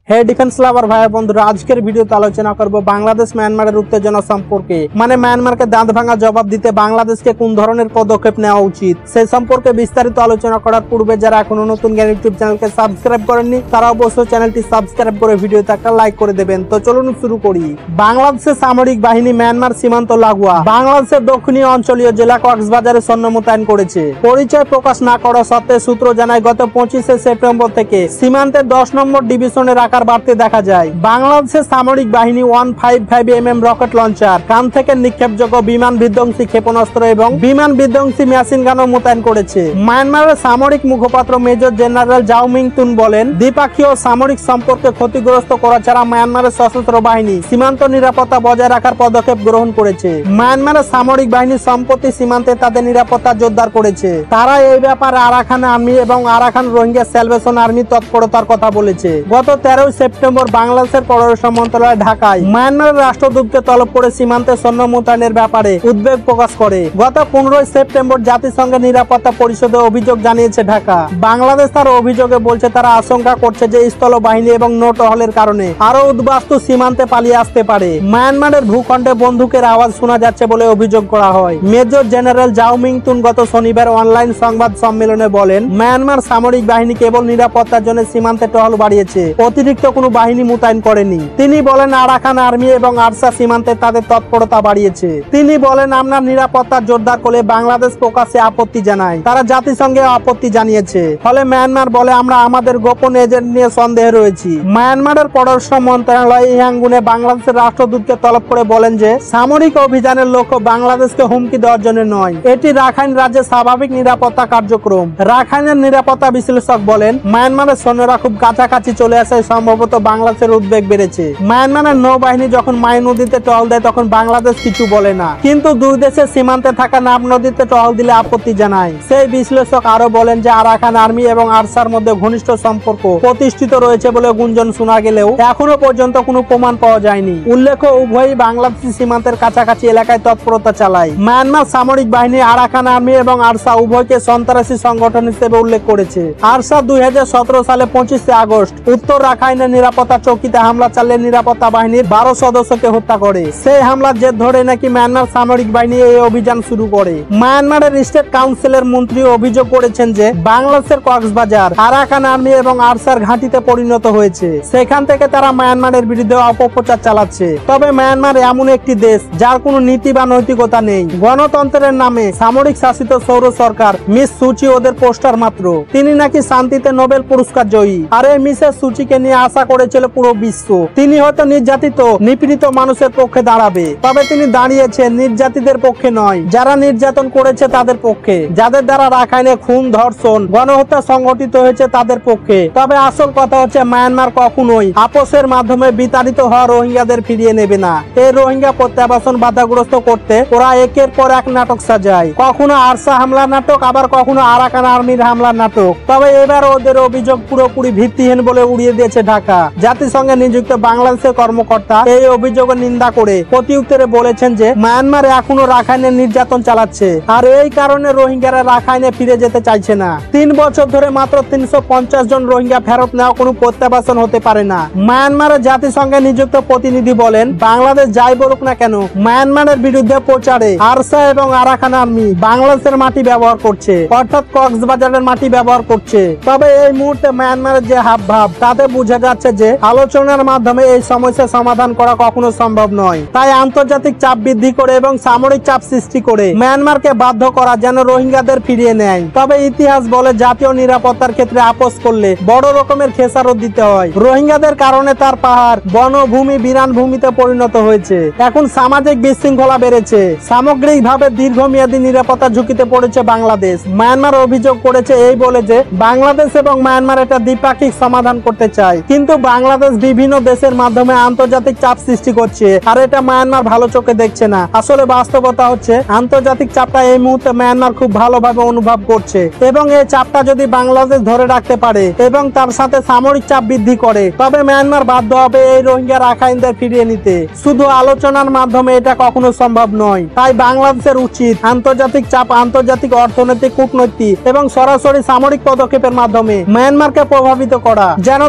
হে defence লাভার ভাই বন্ধুরা, আজকের ভিডিওতে আলোচনা করব বাংলাদেশ মায়ানমারের উত্তেজনা সম্পর্কে। মায়ানমারকে দাঁত ভাঙা জবাব দিতে বাংলাদেশকে কোন ধরনের পদক্ষেপ নেওয়া উচিত সেই সম্পর্কে বিস্তারিত আলোচনা করার পূর্বে যারা এখনো নতুন জ্ঞান ইউটিউব চ্যানেলকে সাবস্ক্রাইব করেননি তারা অবশ্যই চ্যানেলটি সাবস্ক্রাইব করে ভিডিওতে একটা লাইক করে দেবেন। তো চলুন শুরু করি। বাংলাদেশের সামরিক বাহিনী মায়ানমার সীমান্ত লাগোয়া বাংলাদেশের দক্ষিণীয় অঞ্চলীয় জেলা কক্সবাজারে সৈন্য মোতায়েন করেছে। পরিচয় প্রকাশ না করা সত্ত্বে সূত্র জানায় গত 25 সেপ্টেম্বর থেকে সীমান্তের 10 নম্বর ডিভিশনের বাড়তে দেখা যায়। বাংলাদেশের সামরিক বাহিনী 155mm রকেট লঞ্চার, কান থেকে নিক্ষেপযোগ্য বিমান বিধ্বংসী ক্ষেপণাস্ত্র এবং বিমান বিধ্বংসী মেশিন গানও মোতায়েন করেছে। মায়ানমারের সামরিক মুখপাত্র major general Zaw Min Tun বলেন, দ্বিপাক্ষীয় সামরিক সম্পর্কে ক্ষতিগ্রস্ত করা ছাড়া মায়ানমারের সশস্ত্র বাহিনী সীমান্ত নিরাপত্তা বজায় রাখার পদক্ষেপ গ্রহণ করেছে। মায়ানমারের সামরিক বাহিনী সম্প্রতি সীমান্তে তাদের নিরাপত্তা জোরদার করেছে। তারা এই ব্যাপারে আরাকান আর্মি এবং আরাকান রোহিঙ্গা স্যালভেশন আর্মি তৎপরতার কথা বলেছে। গত 13 সেপ্টেম্বর বাংলাদেশের পররাষ্ট্র মন্ত্রণালয় ঢাকায় মায়ানমারের রাষ্ট্রদূতকে তলব করে সীমান্তে সৈন্য মোতায়েনের ব্যাপারে উদ্বেগ প্রকাশ করে। গত 15 সেপ্টেম্বর জাতিসংঘের নিরাপত্তা পরিষদে অভিযোগ জানিয়েছে ঢাকা। বাংলাদেশ তার অভিযোগে বলছে তারা আশঙ্কা করছে যে স্থল বাহিনী এবং নৌ টহলের কারণে আরো উদ্বাস্তু সীমান্তে পালিয়ে আসতে পারে। মায়ানমারের ভূখণ্ডে বন্দুকের আওয়াজ শোনা যাচ্ছে বলে অভিযোগ করা হয়। Major general Zaw Min Tun গত শনিবার অনলাইন সংবাদ সম্মেলনে বলেন, মায়ানমার সামরিক বাহিনী কেবল নিরাপত্তার জন্য সীমান্তে টহল বাড়িয়েছে, অতিরিক্ত কোনো বাহিনী মোতায়েন করেনি। তিনি বলেন, আরাকান আর্মি এবং আরসা সীমান্তে তাদের তৎপরতা বাড়িয়েছে। তিনি বলেন, আমরা নিরাপত্তা জোরদার করে বাংলাদেশ প্রকাশ্যে আপত্তি জানায়। তারা জাতিসংঘে আপত্তি জানিয়েছে। ফলে মায়ানমার বলে, আমরা আমাদের গোপন এজেন্ট নিয়ে সন্দেহে রয়েছি। মায়ানমারের পররাষ্ট্র মন্ত্রণালয় ইয়াঙ্গুনে বাংলাদেশের রাষ্ট্রদূতকে তলব করে বলেন যে সামরিক অভিযানের লক্ষ্য বাংলাদেশকে হুমকি দেওয়ার জন্য নয়, এটি রাখাইন রাজ্যের স্বাভাবিক নিরাপত্তা কার্যক্রম। রাখাইনের নিরাপত্তা বিশ্লেষক বলেন, মায়ানমারের সৈন্যরা খুব কাছাকাছি চলে আসে, সম্ভবত বাংলাদেশের উদ্বেগ বেড়েছে। মায়ানমারের নৌবাহিনী যখন মাই নদীতে টহল দেয় তখন বাংলাদেশ কিছু বলে না, কিন্তু দুই দেশের সীমান্তে থাকা নাব নদীতে টহল দিলে আপত্তি জানায়। সেই বিশ্লেষক আরো বলেন যে আরাকান আর্মি এবং আরসার মধ্যে ঘনিষ্ঠ সম্পর্ক প্রতিষ্ঠিত রয়েছে বলে গুঞ্জন শোনা গেলেও এখনো পর্যন্ত কোনো প্রমাণ পাওয়া যায়নি। উল্লেখ্য, উভয়ই বাংলাদেশি সীমান্তের কাছাকাছি এলাকায় তৎপরতা চালায়। মায়ানমার সামরিক বাহিনী আরাকান আর্মি এবং আরসা উভয়কে সন্ত্রাসী সংগঠন হিসেবে উল্লেখ করেছে। আরসা 2017 সালে 25 আগস্ট উত্তর রাখাইনের নিরাপত্তা চৌকিতে হামলা চালিয়ে নিরাপত্তা বাহিনীর 12 সদস্যকে হত্যা করে। সেই হামলার জের ধরে নাকি মায়ানমার সামরিক বাহিনী এই অভিযান শুরু করে। মায়ানমারের স্টেট কাউন্সিলের মন্ত্রী অভিযোগ করেছেন যে বাংলাদেশের কক্সবাজার আরাকান আর্মি এবং আরসার ঘাঁটিতে পরিণত হয়েছে। সেখান থেকে তারা মায়ানমারের বিরুদ্ধে অপপ্রচার চালাচ্ছে। তবে মায়ানমার এমন একটি দেশ যার কোনো নীতি বা নৈতিকতা নেই। গণতন্ত্রের নামে সামরিক শাসিত সৌর সরকার মিস সুচি ওদের পোস্টার মাত্র। তিনি নাকি শান্তিতে নোবেল পুরস্কার জয়ী, আর এই মিসেস সুচিকে নিয়ে আশা করেছিল পুরো বিশ্ব তিনি হয়তো নির্যাতিত নিপীড়িত মানুষের পক্ষে দাঁড়াবে। তবে তিনি দাঁড়িয়েছেন নির্যাতিতদের পক্ষে নয়, যারা নির্যাতন করেছে তাদের পক্ষে, যাদের দ্বারা রাখাইনে খুন, ধর্ষণ, গণহত্যা সংঘটিত হয়েছে তাদের পক্ষে। তবে আসল কথা হচ্ছে মায়ানমার কখনোই আপোষের মাধ্যমে বিতাড়িত হওয়া রোহিঙ্গাদের ফিরিয়ে নেবে না। এই রোহিঙ্গা প্রত্যাবাসন বাধাগ্রস্ত করতে ওরা একের পর এক নাটক সাজায়। কখনো আরসা হামলার নাটক, আবার কখনো আরাকান আর্মির হামলার নাটক। তবে এবার ওদের অভিযোগ পুরোপুরি ভিত্তিহীন বলে উড়িয়ে দিয়েছে ঢাকা। জাতিসংঘে নিযুক্ত বাংলাদেশের কর্মকর্তা এই অভিযোগের নিন্দা করে প্রতিউত্তরে বলেছেন যে মায়ানমার এখনো রাখাইনে নির্যাতন চালাচ্ছে, আর এই কারণে রোহিঙ্গারা রাখাইনে ফিরে যেতে চাইছে না। 3 বছর ধরে মাত্র 350 জন রোহিঙ্গা ফেরত নেওয়া কোনো প্রত্যাবাসন হতে পারে না। মায়ানমারের জাতিসংঘে নিযুক্ত প্রতিনিধি বলেন, বাংলাদেশ যাই বলুক না কেন মায়ানমারের বিরুদ্ধে প্রচারে আরসা এবং আরাকান আর্মি বাংলাদেশের মাটি ব্যবহার করছে, অর্থাৎ কক্সবাজারের মাটি ব্যবহার করছে। তবে এই মুহূর্তে মায়ানমারের যে হাবভাব তাতে বোঝা যাচ্ছে যে আলোচনার মাধ্যমে এই সমস্যা সমাধান করা কখনো সম্ভব নয়। তাই আন্তর্জাতিক চাপ বৃদ্ধি করে এবং সামরিক চাপ সৃষ্টি করে মায়ানমারকে বাধ্য করা যেন রোহিঙ্গাদের ফিরিয়ে নেয়। তবে ইতিহাস বলে জাতীয় নিরাপত্তার ক্ষেত্রে আপোষ করলে বড় রকমের খেসারত দিতে হয়। রোহিঙ্গাদের কারণে তার পাহাড়, বনভূমি বিরান ভূমিতে পরিণত হয়েছে। এখন সামাজিক বিশৃঙ্খলা বেড়েছে। সামগ্রিকভাবে দীর্ঘমেয়াদী নিরাপত্তা ঝুঁকিতে পড়েছে বাংলাদেশ। মায়ানমার অভিযোগ করেছে এই বলে যে বাংলাদেশ এবং মায়ানমার একটা দ্বিপাক্ষিক সমাধান করতে চায়, কিন্তু বাংলাদেশ বিভিন্ন দেশের মাধ্যমে আন্তর্জাতিক চাপ সৃষ্টি করছে, আর এটা মায়ানমার ভালো চোখে দেখছে না। আসলে বাস্তবতা হচ্ছে আন্তর্জাতিক চাপটা এই মুহূর্তে মায়ানমার খুব ভালোভাবে অনুভব করছে, এবং এই চাপটা যদি বাংলাদেশ ধরে রাখতে পারে এবং তার সাথে সামরিক চাপ বৃদ্ধি করে তবে মায়ানমার বাধ্য হবে এই রোহিঙ্গা রাখাইনদের ফিরিয়ে নিতে। শুধু আলোচনার মাধ্যমে এটা কখনো সম্ভব নয়। তাই বাংলাদেশের উচিত আন্তর্জাতিক চাপ, আন্তর্জাতিক অর্থনৈতিক, কূটনৈতিক এবং সরাসরি সামরিক পদক্ষেপের মাধ্যমে মায়ানমারকে প্রভাবিত করা, যেন তারা অতি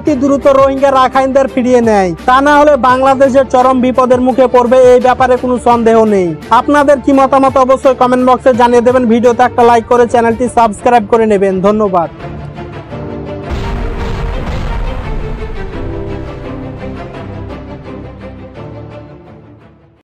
অতি দ্রুত রোহিঙ্গা রাখাইনদের ফিরিয়ে নেয়, তা না হলে বাংলাদেশের চরম বিপদের মুখে পড়বে, এই ব্যাপারে কোনো সন্দেহ নেই। আপনাদের কি মতামত অবশ্যই কমেন্ট বক্সে জানিয়ে দেবেন। ভিডিওতে একটা লাইক করে চ্যানেলটি সাবস্ক্রাইব করে নেবেন। ধন্যবাদ।